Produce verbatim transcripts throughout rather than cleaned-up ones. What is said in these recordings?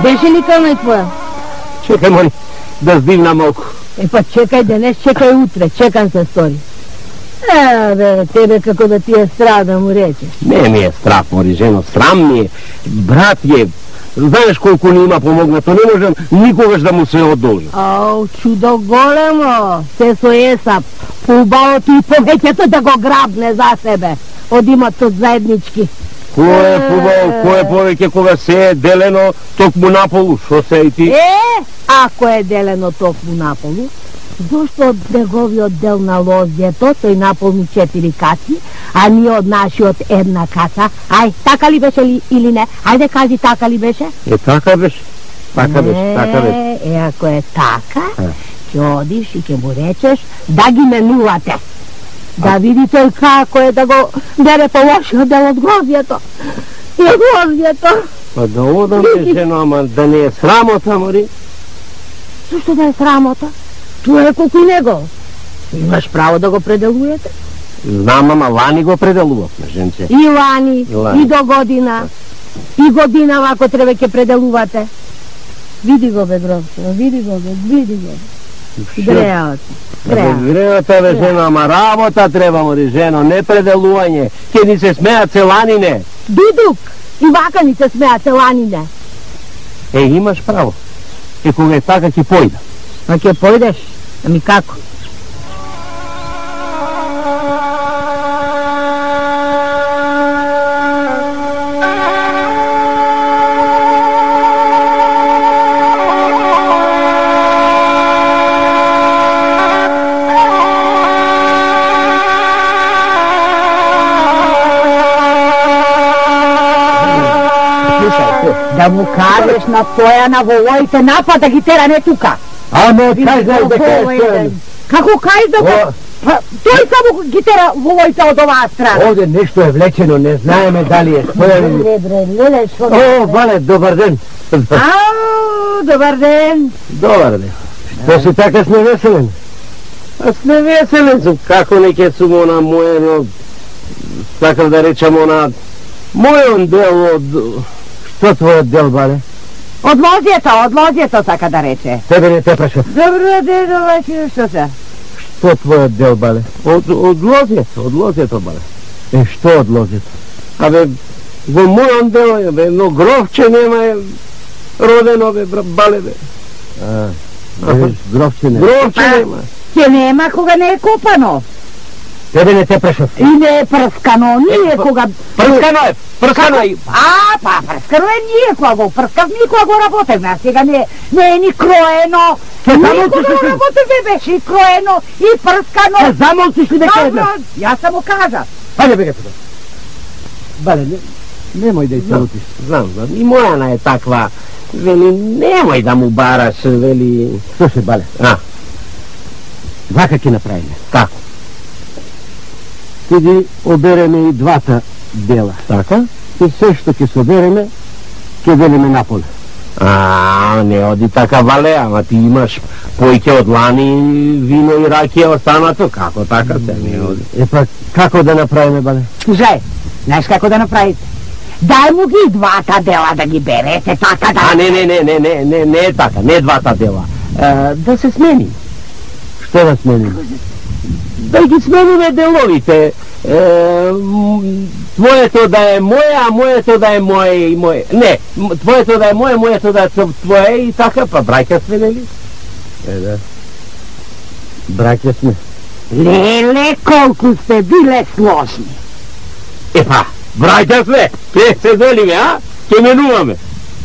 Беше ли къмай твоя? Чекай, мори, да сдивна малко. Е, па чекай денес, чекай утре, чекам се стори. Е, бе, тебе како да ти е страх да му речеш. Не ми е страх, мори, жено, срам ми е. Брат е, знаеш колко ни има помогнато, не можем никогаш да му се одолжа. Ау, чудо големо, се со Есап, по-убавото и повеќето да го грабне за себе, од иматот заеднички. Кој е побаво, кој е повеќе кога се е делено токму наполу, шо се и ти? Е, ако е делено токму наполу, зошто од неговиот дел на лозјето тој наполни четири каци, а ние од нашиот една каца? Ај, така ли беше ли или не? Ајде кажи, така ли беше? Е, така беше. Така беше, така беше. Е, ако е така, ќе одиш и ќе му речеш да ги менувате. Да види тој како е да го бере по лошиот дел од грозјето. И грозјето. Па да одам те, жено, ама да не е срамота, мори? Зошто да е срамота? Тоа е колку и него. Имаш право да го пределуете. Знам, ама лани го пределувавме, женце. И лани, И лани. и до година. И година, ако треба ќе пределувате. Види го, бе, Гровчево, види го, бе, види го. Грејавате. Грејата, бе, жено, ама работа треба, мори, жено, не пределување. Ке ни се смеат целанине. Дудук, и вака ни се смеат целанине. Е, имаш право. Е, кога е така, ќе појда. А ќе појдеш? Ами како? Да му кажеш на тоја на волоите напад да ги тера не тука. Ама кај дека е. Како кај да го... Тој само ги тера волоите од оваа страна. Овде нешто е влечено, не знаеме дали е стоја или... Бре, бре, гледај што... О, Вале, добар ден. Ау, добар ден. Добар ден. Што си така сневеселен? А сневеселен сум, како не ке сум она мојено... Сакав да речам она... Мојон дел од... Што твојот дел, Вале? Од лозјето, од лозјето сака да рече. Тебе не те прашав. Добро ден, обаче, што се? Што твојот дел, Бале? Од, од лозјето, од лозјето, Бале. Е, што од лозјето? Абе, во мојон дел е, бе, но гровче нема е родено, бе, Бале, бе. А, гровче нема. Гровче нема. Ќе нема кога не е копано. Тебе не те прашав. И не е прскано, ние кога... Прскано е, прскано е. А, па, прскано е ние кога го прскав, ние кога го работевме, а сега не, не е ни кроено. Ние кога го работевме беше и кроено, и прскано. Ке замолчиш ли дека една? Јас само кажа. Ајде бега тука. Бале, не, немој да ја целутиш. Знам, знам, и мојана е таква. Вели, немој да му бараш, вели... Слушай, Бале, а, вака ќе направиме. Како? Ти ги обереме и двата дела. Така? И се што ќе се обереме, ќе делиме наполе. А, не оди така, Вале, ама ти имаш појќе од лани, вино и ракија останато. Како така се не оди? Е, па, како да направиме, Бале? Слушај, знаеш како да направите? Дај му ги двата дела да ги берете, така да... А, не, не, не, не, не, не, не е така, не двата дела. А, да се смени. Што да сменим? Да ги смениме деловите. Е, твоето да е моје, а моето да е моје и моје. Не, твоето да е моје, моето да е твоје и така, па браќа сме, нели? Е, да. Браќа сме. Леле, колку сте биле сложни. Е, па, браќа сме. Ке се делиме, а? Ке менуваме.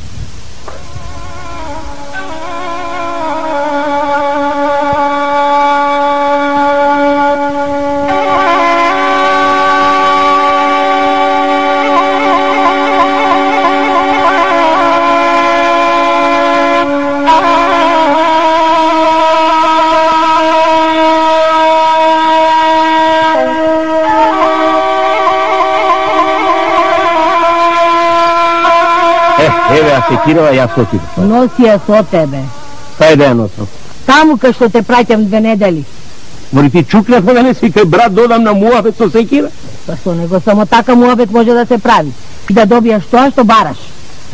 Еве, а секирава, јас отидам. Носи ја со тебе. Кај да ја носам? Таму кај што те праќам две недели. Мори ти чукнав да не си кај брат додам на муавет со секира? Па што него само така муавет може да се прави. И да добиеш тоа што бараш.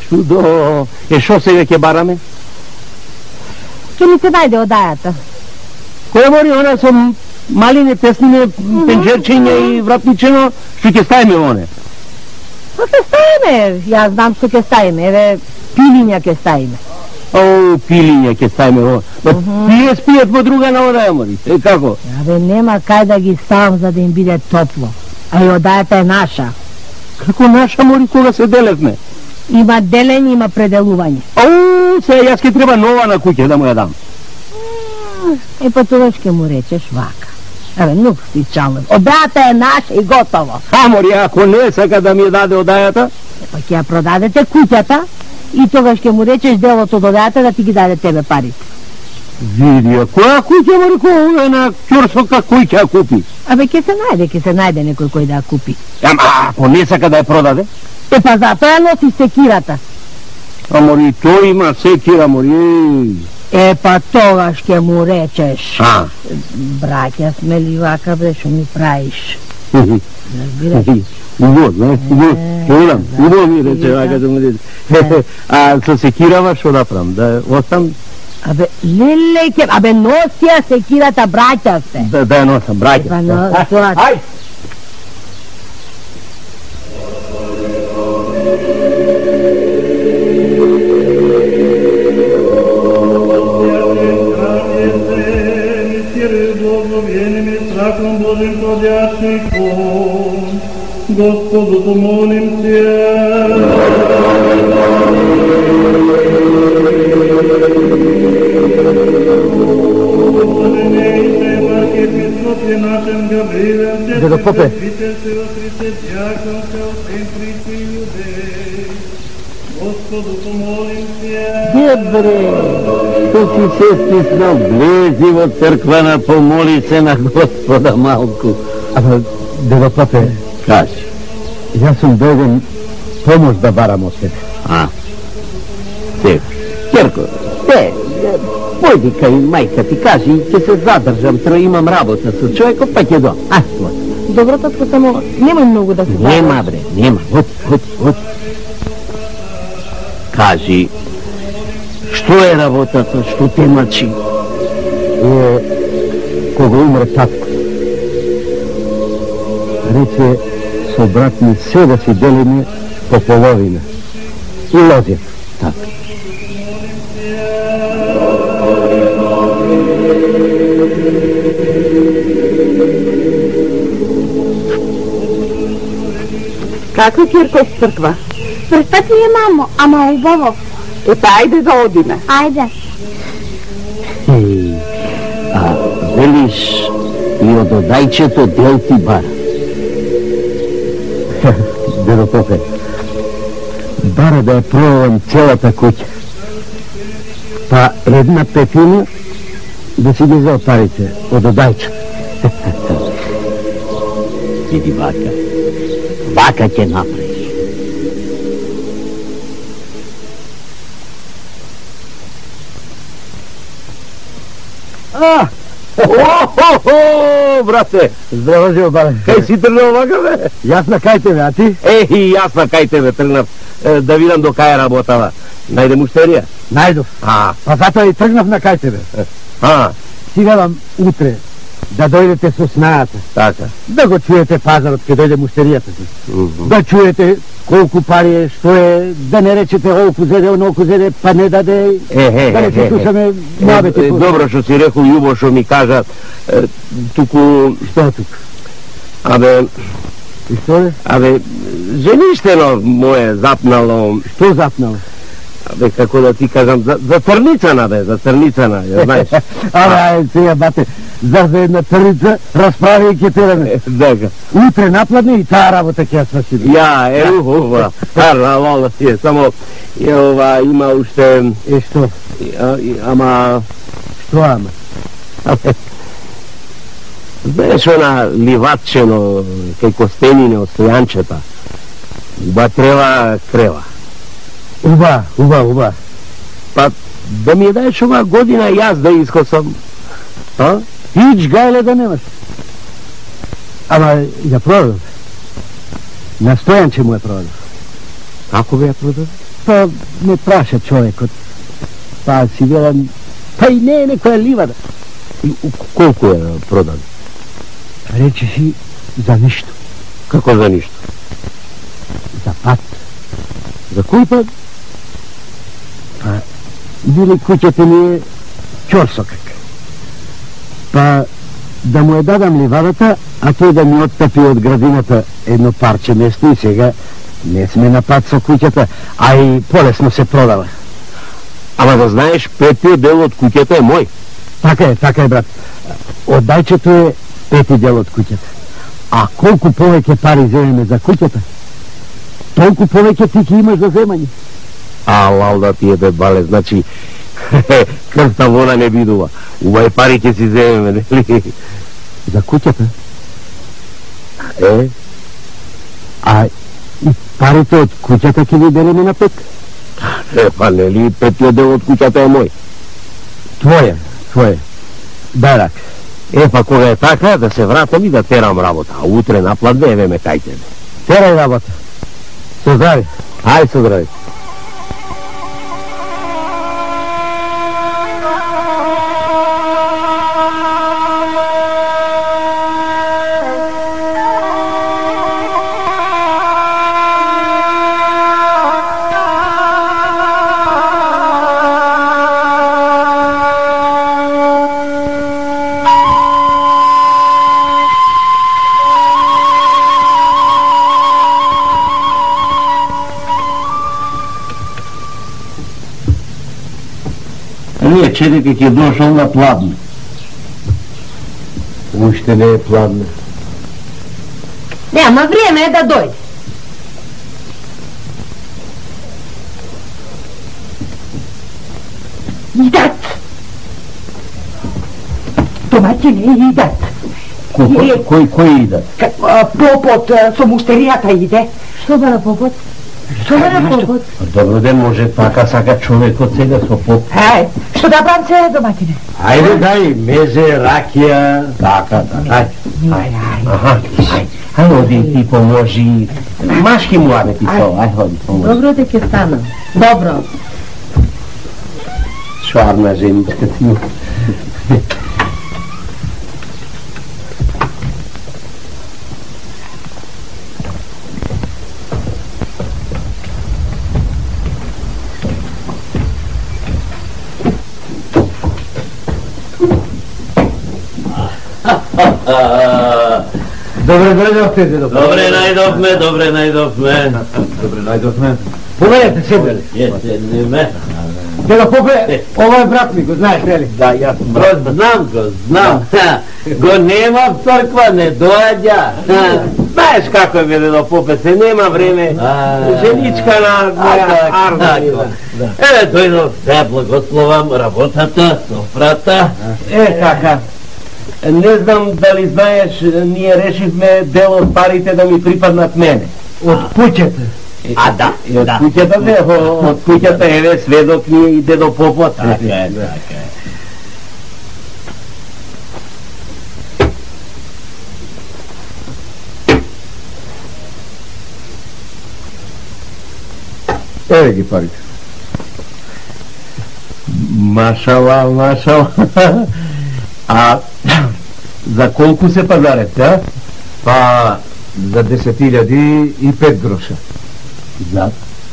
Čudo, e što se veke barame? Če mi se najde odajata? Koja mori, ona su maline, tesnine, penđerčenje i vratničeno, što će stavime one? Pa ke stavime, ja znam što ke stavime, eve pilinja ke stavime. O, pilinja ke stavime ovo. Pije spijet po druga na odaja mori, e kako? Ave, nema kaj da gi stavim za da im bide toplo. A i odajata je naša. Kako naša mori koga se delefne? Ima delenje, ima predeluvanje. O, se jaz ke treba nova na kuće da mu ja dam. E pa тогаш ке му речеш вака. Абе, нук си чален. Одата е наша и готово. А, мори, ако не сака да ми ја даде одајата? Е, па ќе ја продадете куќата и тогаш ке му речеш делото од одајата да ти ги даде тебе парите. Види, а која куќа, мори, која на Кјорсока куќа купи? Абе, ке се најде, ке се најде некој кој да ја купи. Ама, ако не сака да ја продаде? Е, па затоа ја носи секирата. А, мори, тој има секира, мори. Е, па тогаш ке му речеш. А? Браќа сме ли вака, бе, шо ми правиш? Разбираш? Убаво, знаеш, убаво. Чудам, убаво ми рече вака да му рече. А со секирава шо да правам? Да остам? Абе, леле, ке... Абе, носи ја секирата, браќа се. Да, да ја носам, браќа. Па, но, тоа... Ај! Господу помолимся. Дедо Попе. Господу помолимся. Дебре, што си се стиснал, влези во црквана, помоли се на Господа малку. Ама, Дедо Попе, кажи. Јас сум дојден помош да барам од тебе. А, се, Керко, те, појди кај мајка ти кажи, ќе се задржам, тро имам работа со човекот, па ќе до. А, вот. Добро, татко, само немој многу да се забаваш. Нема, бре, нема, вот, вот, вот. Кажи, што е работата, што те мачи? Е, кога умре татко, рече со брат ми се да си делиме по половина. И лозев, така. Како Кирко с црква? Престати е, мамо, ама убаво. Епа, ајде да одиме. Ајде. Еј, а велиш и од одајчето дел ти бара. Дедо Попе, бара да ја пробавам целата куќа. Па една петина да си ги зел парите од одајчето. Види вака, вака ќе направиш. А! О-хо-хо, брате! Здраво, живо, бале. Кај си тргнал вака, бе? Јас на кај тебе, а ти? Е, и јас на кај тебе тргнав, е, да видам до кај работава. Најде муштерија? Најдов. А, Па затоа и тргнав на кај тебе. а, Си велам утре да дојдете со снајата, така. да го чуете пазарот ке дојде муштеријата си. Мгм. Да чуете колку пари е, што е, да не речете олку зеде, онолку зеде, па не даде, Е, е, да не е, се е, слушаме е, муабети. е, Добро што си рекол, љубо што ми кажа, е, туку, Што тук? абе, И што е? абе, жеништено моje запнало, Што запнало? абе, како да ти кажам, за, за црницана, бе, за црницана, ја знаеш. Абе, ајде сега, бате, зар за една црница расправи и ќе тераме. Дека. Утре напладне и таа работа ќе ја свршиме. Ја, е, ова, парна вола си е, само, е, ова, има уште, Е, што? а, и- ама, Што ама? абе, знаеш она ливатчено, кај костенине од стојанчета, ба трева крева. Уба, уба, уба. Па, да ми ја даеш оваа година јас да искосам, а? Хич гајле да немаш. Ама ја продав. На стојанче му ја продав. Како бе ја продаде? Па ме праша човекот. Па си велам, па и не е некоја ливада. И колку е продан? Рече си за ништо. Како за ништо? За пат. За кој пат? Па, били куќата ми е чорсокак. Па, да му е дадам ливадата, а тој да ми оттапи од градината едно парче место и сега не сме на пат со куќата, а и полесно се продава. Ама да знаеш, петиот дел од куќата е мој. Така е, така е, брат. Од дајчето е пети дел од куќата. А колку повеќе пари земеме за куќата, толку повеќе ти ќе имаш за земање. А, лалда ти е бе бале, значи, крвта вона не бидува.Увај пари ќе си земеме, нели? За куќата? Е? А и парите од куќата ќе ги делиме на пет? Е, па нели, петиот дел од куќата е мој. Твоја, твоја. Дај рак. Е, па кога е така, да се вратам и да терам работа, а утре наплат евеме тај тебе. Терај работа. Со здраве. Ај, со здраве. Ние чедите ќе дошол на Пладне. Уште не е Пладне. Нема време е да дојде. Идат. Домаќине идат. Кој, кој, кој идат? Попот со муштеријата иде. Што бара попот? Што бара попот? Добро ден, може така сака човекот сега со поп. Ај, што да брам се, домаќине? Ајде дај, мезе, ракија, така, така. Ај, ај. Аха, ај, ај оди ти поможи. Машки младе ти со, ај ходи поможи. Добро те ќе станам. Добро. Шварна женичка ти. Добре дојдовте, дедо. Добре најдовме, добре најдовме. Добре најдовме. Поведете седеле. Јесте, не Дедо Попе, ова е брат ми, го знаеш, нели? Да, јас Бро, знам го, знам. Го нема в црква, не доаѓа. знаеш како е дедо Попе, се нема време. Женичка на моја Арна. Еве, дојдов, да благословам работата, софрата. Е, така. Не знам дали знаеш, ние решивме дел од парите да ми припаднат мене. Од куќата. А, да, И од да. куќата, бе, од куќата, еве, сведок ни и дедо Попот. Така е, така е. Еве ги парите. Машала, машала. А за колку се пазарете, а? Па, за десет илјади и пет гроша. За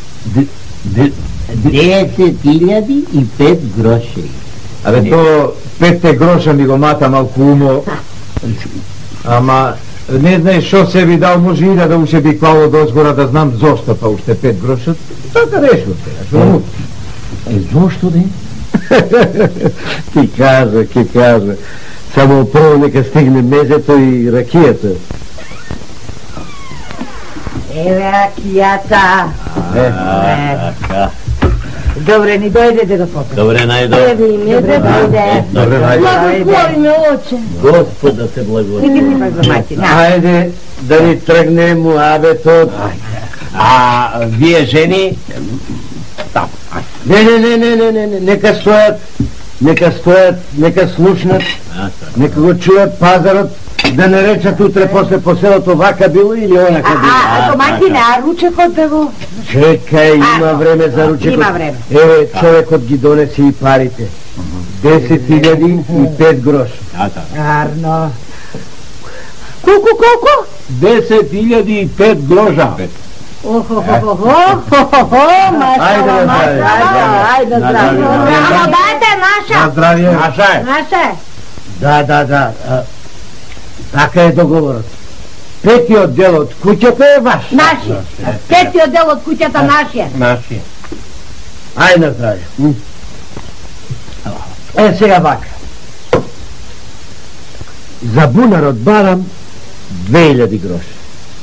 десет илјади и пет гроши. Абе, то петте гроша ми го мата малку умо. Ама, не знаеш шо се ви дал, може и да уште би клало дозгора да знам зошто па уште пет гроша. Така решил сега, шо му? Е, зошто де? Ти кажа, ке кажа. Само прво нека стигне мезето и ракијата. Еве ракијата. Е, така. Добре ни дојде, дедо Попе. Добре најдов. Еви, не да дојде. Добре, најде. Благослови ме, оче. Господ да се благослови. Иди ми пак домаќине. Ајде да ни тргне муабетот. А вие жени, не, не, не, не, не, не, не, нека стојат, нека стојат, нека слушнат, нека го чујат пазарот, да не речат утре после поселото вака било или онака било. А, домаќине, а ручекот да го Čekaj, ima vreme za ruček. Ima vreme. Evo, čovjekot gi donesi i parite. Deset hiljadi i pet groša. Arno. Koliko, koliko? Deset hiljadi i pet groža. Ohohohoho, mašala, mašala, ajde zdravlje. Amo dajte naša. Na zdravlje. Naša je. Naša je. Da, da, da. a, Така е договорът. Пети отдел от куќата е ваш. Нашия. Пети отдел от куќата нашия. Нашия. Ај на здравје. Е, сега вака. За бунарот барам две илјади гроши.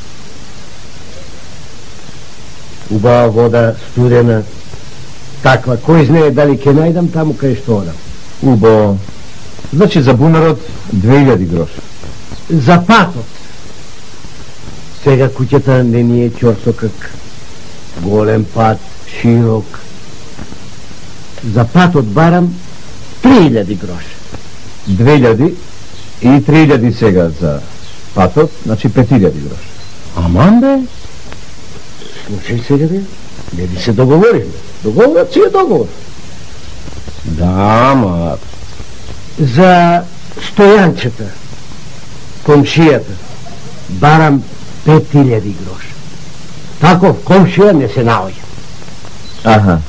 Убава вода, студена, таква. Кој знае дали ќе најдам таму кај што одам. Убаво. Значи за бунарот две илјади гроши. За патот. Сега куќата не ни е ќорсокак. Голем пат, широк. За патот барам три илјади гроши. две илјади и три илјади сега за патот, значи пет илјади гроши. Аман бе. Слушај сега бе. Не ли се договориме? Договорът си е договор. Да, ма... За стојанчета, комшијата, барам пет илјади гроши. Таков комшија не се наоѓа. Аха.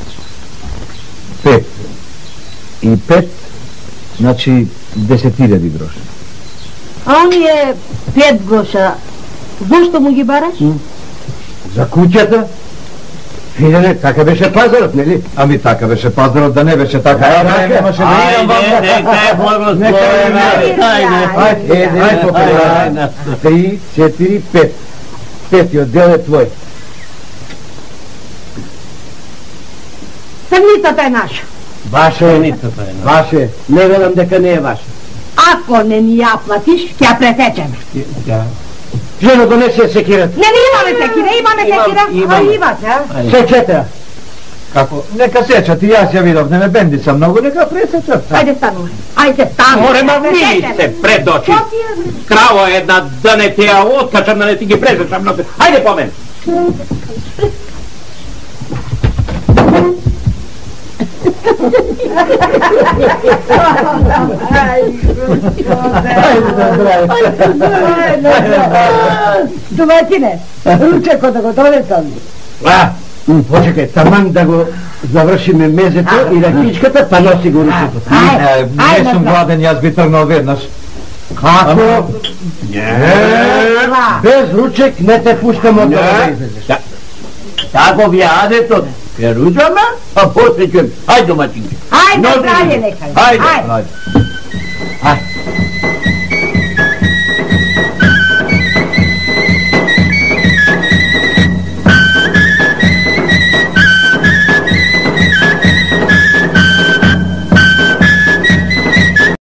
Пет. И пет, значи десет илјади гроши. А оние пет гроша, зошто му ги бараш? За куќата? Филене, така беше пазарот, нели? Ами така беше пазарот, да не беше така. Ајде, немаше да идам вам. Ajde, neka je благословена. Ајде, еде, ајде попреда. Три, четири, пет. Петиот дел е твој. Црницата е наша. Ваше е, ваше. Не велам дека не е ваше. Ако не ни ја платиш, ќе ја пресечеме. Жено, донеси ја секирата. Не, не имаме секира, имаме секира. А имате, а? Сечете. Како? Нека сечат и јас ја видов, не ме бендица многу, нека пресечат. Ајде стануваме. Ајде стануваме. Море, ма вidi se pred oči. Kravo jedna, da ne ti ja otkačam, da ne ti gi prezečam. Ajde po meni. Доматине, ручекот да го донесам. А, почекај, таман да го завршиме мезето и ракичката, па носи го ручекот. Не сум гладен, јас би тргнал веднаш. Како? Без ручек не те пуштам од да излезеш. Tako vi adete, jer uđama, a poslije ću, ajde domaćinke. Ajde, zdravlje nekaj. Ajde. Ajde.